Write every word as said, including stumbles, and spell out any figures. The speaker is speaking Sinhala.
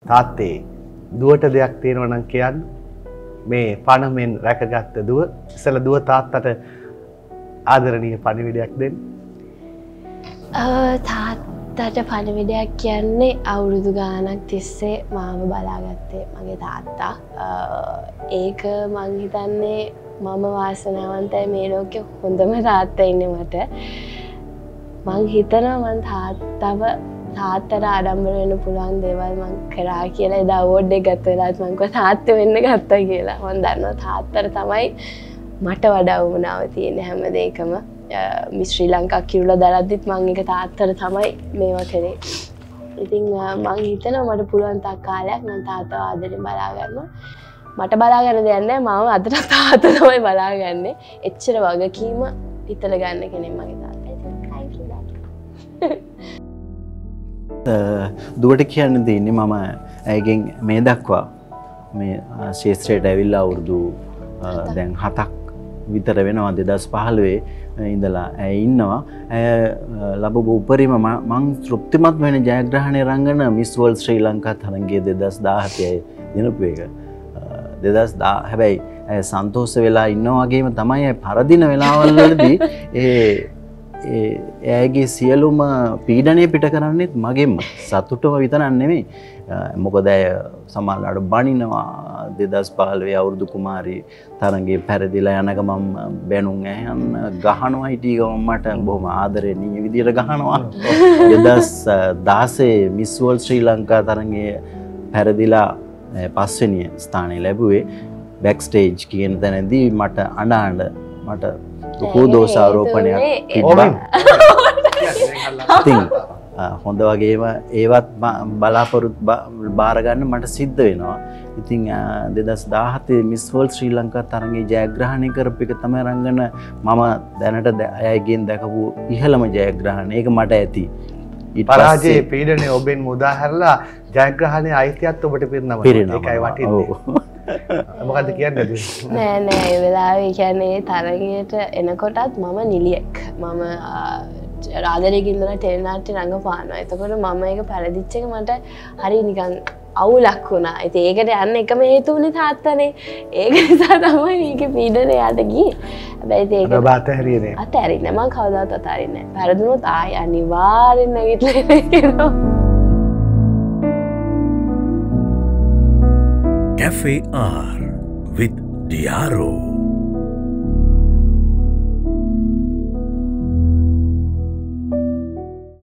තාත්තේ දුවට දෙයක් තියෙනවා නම් කියන්න. මේ පණමෙන් රැකගත්ත දුව ඉතල දුව තාත්තට ආදරණීය පණිවිඩයක් දෙන්න. තාත්තට පණිවිඩයක් කියන්නේ අවුරුදු ගාණක් තිස්සේ මාව බලාගත්තේ මගේ තාත්තා. ඒක මං හිතන්නේ මම වාසනාවන්තයි මේ ලෝකේ හොඳම තාත්තා ඉන්නේ මට. මං හිතනවා මං තාත්තව තාත්තට ආඩම්බර වෙන්න පුළුවන් දේවල් මං කරා කියලා එදා අවෝඩ් එක ගත්ත වෙලාවත් මං කිව්වා තාත්තා වෙන්න ගත්තා කියලා. මං දන්නවා තාත්තට තමයි මට වඩා වුණාව තියෙන හැම දෙයකම. මිස් ශ්‍රී ලංකා කිරුලා දරද්දිත් මං එක තාත්තට තමයි මේවා කරේ. ඉතින් මං හිතනවා මට පුළුවන් තාක් කාලයක් මං තාත්තව ආදරෙන් බලා ගන්නවා. මට බලා ගන්න දෙයක් නැහැ. මම අදට තාත්තා තමයි බලාගන්නේ. එච්චර වගකීම හිතලා ගන්න කෙනෙක් මගේ තාත්තා. දුවට කියන්න දෙන්නේ මම ඇයගෙන් මේ දක්වා මේ ශේත්‍රයට ඇවිල්ලා අවුරුදු දැන් හතක් විතර වෙනවා දෙදහස් පහළොවේ ඉඳලා ඇය ඉන්නවා. ඇය ලැබපු උපරිම මං තෘප්තිමත් වෙන ජයග්‍රහණය රංගන මිස් වර්ල්ඩ් ශ්‍රී ලංකා තරගයේ දෙදහස් දාහතේ දිනපු එක. දෙදහස් දහ හැබැයි ඇය සන්තෝෂ වෙලා ඉන්නා වගේම තමයි ඇය පරදින වෙලාවල් වලදී ඒ එයාගේ සියලුම පීඩනය පිට කරන්නෙත් මගෙන්ම සතුටම විතරක් නෙමෙයි. මොකද ඇය සමහරවිට බනිනවා දෙදහස් පහළොවේ අවුරුදු කුමාරී තරඟේ පෙරදිලා යනක මම බැනුම් ඇහන් ගහනවා හිටිය ගමන් මට බොහොම ආදරණීය විදියට ගහනවා. දෙදහස් දහසේ මිස් වර්ල්ඩ් ශ්‍රී ලංකා තරඟයේ පෙරදිලා පස්වෙනි ස්ථානය ලැබුවේ. බෑක් ස්ටේජ් කියන තැනදී මට අඬ අඬ මට ලොකු දෝෂාරෝපණයක් තිබ්බා. ඉතින් හොඳ වගේම ඒවත් බලාපොරොත්තු බාර ගන්න මට සිද්ධ වෙනවා. ඉතින් දෙදහස් දාහතේ මිස් වර්ල්ඩ් ශ්‍රී ලංකා තරගයේ ජයග්‍රහණය කරපු එක තමයි රංගන මම දැනට අයගෙන් දැකපු ඉහළම ජයග්‍රහණය. ඒක මට ඇති. පරාජයේ පීඩනය ඔබෙන් මුදා හැරලා ජයග්‍රහණයේ අයිතියත් ඔබට පිරනවා. ඒකයි වටින්නේ. මොකද්ද කියන්නේ? නෑ නෑ ඒ වෙලාවේ කියන්නේ තරගයට එනකොටත් මම නිලියෙක්. මම රාදරේක ඉඳලා ටෙලිනාට්‍ය රංගපානවා. එතකොට මම ඒක පරදිච්ච එක මට හරි නිකන් අවුලක් වුණා. ඉතින් ඒකට යන්න එකම හේතුවනේ තාත්තනේ. ඒක නිසා තමයි මේකේ පීඩනය යට ගියේ. හැබැයි ඒක ඔබ අතහැරියේ නෑ. අතහැරින්නේ මම කවදාවත් අතහැරින්නේ නෑ. පරදුනොත් ආයි අනිවාර්යෙන් නැගිටලා එනවා. Cafe R with Diaro.